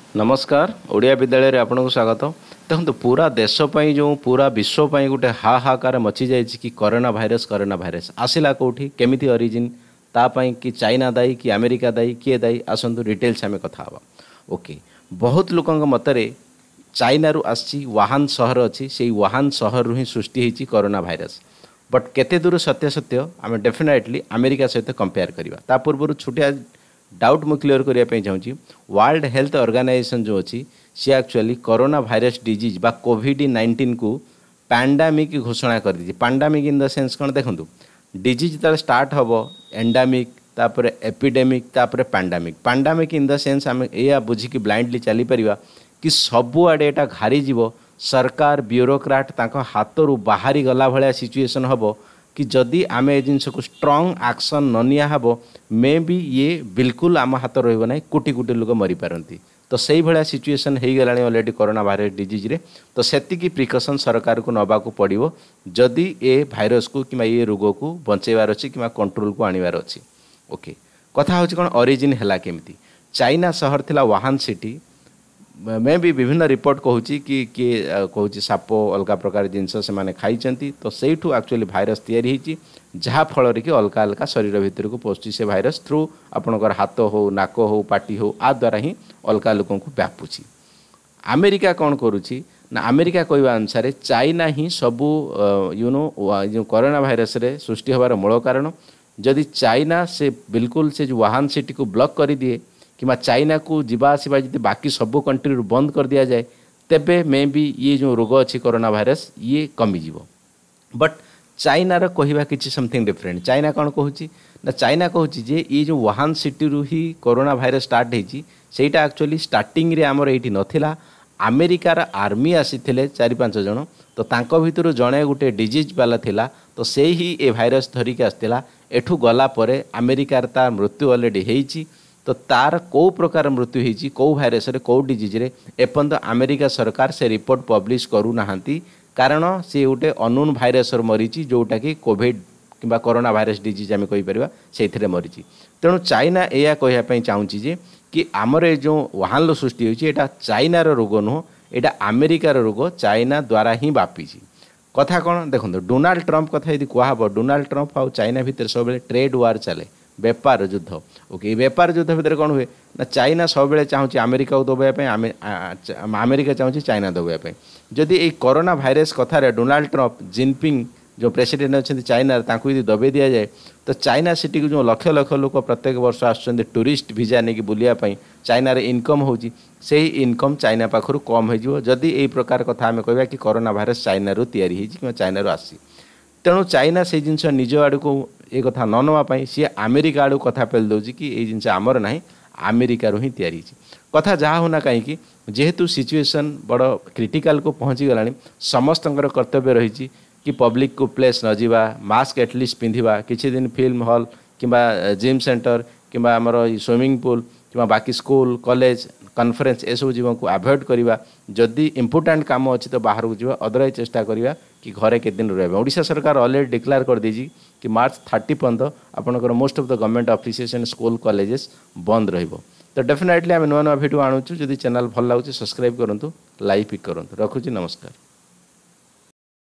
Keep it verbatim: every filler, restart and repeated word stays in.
नमस्कार ओडिया विद्यालय आपन को स्वागत। देखो पूरा देशपाई जो पूरा विश्वपाई गोटे हाहाकार मची जाए कि कोरोना भाइरस कोरोना भाइरस आसला कौटी केमिति ओरिजिन तापाई कि चाइना दायी कि अमेरिका दायी किए दायी आसतु डिटेल्स आम कथा हाँ। ओके बहुत लोकों मतरे चाइना रु आसी वुहान सहर अच्छी से वुहान सहर रु ही सृष्टि होती कोरोना भाइरस बट केते दूर सत्य सत्य आम डेफिनेटली अमेरिका सहित कंपेयर करवा ता पूर्व छोटिया डाउट मु क्लीयर करने चाहूँगी। वर्ल्ड हेल्थ ऑर्गेनाइजेशन जो अच्छी सी एक्चुअली कोरोना भाइरस डिजीज बा कोविड नाइंटीन को पैंडेमिक घोषणा कर दी। पैंडेमिक इन द सेंस कौन देखो डिजीज जो स्टार्ट हम एंडेमिक तापर एपिडेमिक तापर pandemic pandemic in the sense आम या बुझिकी ब्लाइंडली चली परिवा कि सबुआड़े एटा घारी जीवो सरकार ब्यूरोक्राट तांको हाथरू बाहरी गला भलिया सिचुएशन हम कि जदि आम ए जिनस को स्ट्रंग एक्शन न निया हबो मे बी ये बिल्कुल आम हाथ रहिबो नै कोटी कोटी लोक मरी पारंती। तो सही भलिया सिचुएशन हो गलानी ऑलरेडी कोरोना भाइरस डिजीज रे तो सेतिकी प्रिकॉशन सरकार को नबा को पड़िबो जदि ए भाइरस को कि ये रोग को बंचेबार अच्छी कि कंट्रोल को आनिबार अच्छी। ओके कथा होची कोन ओरिजिन हैला केमिति चाइना शहर थिला वुहान सिटी मैं भी विभिन्न रिपोर्ट कहूँ कि किए कहूँ साप अलग प्रकार जिनस से खाई तो सहीठू एक्चुअली भाइरस तैयारी जहाँ फल कि अलग अलग शरीर भितर को पशुची से भाइरस थ्रू आपणकर हाथ हो नाक हो पाटी हो आ द्वारा ही अलग लोक व्यापुची। अमेरिका कौन करुच्ची ना अमेरिका कहवा अनुसार चाइना ही सबू यू नो जो कोरोना भाइरस रे सृष्टि होबार मूल कारण जदि चाइना से बिल्कुल से जो वुहान सिटी को ब्लॉक कर दिए कि चाइना को जीवा आसवा जी बाकी सब कंट्री बंद कर दिया जाए तेबे मे भी ये जो रोग अच्छी कोरोना भाइरस ये कमिज। बट चाइनार कहवा कि समथिंग डिफरेंट चाइना कौन कहूँ ना चाइना कहूँ जे ये जो वुहान सिटी रू ही कोरोना भाइरस स्टार्ट होती सेटा एक्चुअली स्टार्टिंग रे आमर ये नथिला अमेरिकार आर्मी आसीथिले चारि पांच जन तो तांको भितर जड़े गोटे डिजीज वाला थिला तो से ही ए भाइरस धरिक आसला एठू गला परे अमेरिकार तार मृत्यु ऑलरेडी होईची तो तार कौ प्रकार मृत्यु होती कौ भाइरस रे कौ डिजीज रे एपर्यंत अमेरिका सरकार से रिपोर्ट पब्लिश करू नाहांती कारण सी गोटे अननोन भाइरस मरीची जोटा कि कोविड किंबा कोरोना भाइरस डिजीज आम कहीपर से मरीची। तेणु चाइना या कहवाई चाहूँगी कि आमर ए जो वुहान सृष्टि होती है चाइनार रोग नुह यहाँ अमेरिकार रोग चाइना द्वारा ही व्यापी कथा कौन देखो डोनाल्ड ट्रंप कथा यदि कहब डोनाल्ड ट्रंप आउ चाइना भितर सब ट्रेड वार चले व्यापार युद्ध। ओके व्यापार युद्ध भितर कौन हुए ना चाइना सब चाहूँगी अमेरिका को दबाई अमेरिका चाहूँगी चाइना दबाई जदि ये कोरोना भाइरस कथार डोनाल्ड ट्रंप जिनपिंग जो प्रेसिडेंट अच्छा चाइना यदि दबाई दि जाए तो चाइना सिटी को जो लक्ष लक्ष लोक प्रत्येक वर्ष आसुच्च टूरिस्ट वीजा नहीं बुलायापी चाइना रे इनकम होची से ही इनकम चाइना पाखु कम हो जदि यही प्रकार कथा आम कहवा कि कोरोना भाइरस चाइना रू तैयारी कि चाइना रू आसी। तेणु चाइना से जिनस निज आड़ को ये कथा न नापी सी अमेरिका आड़ कथा पेल दूसरी कि ये जिनस आमर ना अमेरिका रू ही तैयारी कथा जहाँ होना कहीं जेहेतु सिचुएशन बड़ क्रिटिकल को पहुँची गला समस्त कर्तव्य रही कि पब्लिक को प्लेस न जावा मास्क एटलिस्ट पिंधा किसी दिन फिल्म हॉल किंबा जिम सेंटर किंबा आमर स्विमिंग पूल कि बाकी स्कूल कॉलेज कॉन्फ्रेंस ए सब जीवन को अवॉइड करवा जदि इंपोर्टेंट काम अच्छी तो बाहर को जावा अदरवाइज चेष्टा करवा कि घरे के दिन रहा। ओडिशा सरकार ऑलरेडी डिक्लेयर कर दी कि मार्च थर्टी पर्यंत आपंकर most of the government offices and school colleges बंद रहिबो। तो डेफिनेटली आम नुआ नुआ भिडियो आणुचु जदि चैनल भल लगुच सब्सक्राइब करूँ लाइक पिक करूँ रखुची नमस्कार।